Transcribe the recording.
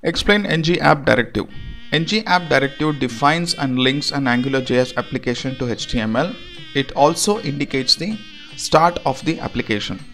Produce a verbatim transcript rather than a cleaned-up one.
Explain N G App Directive. N G App Directive defines and links an AngularJS application to H T M L. It also indicates the start of the application.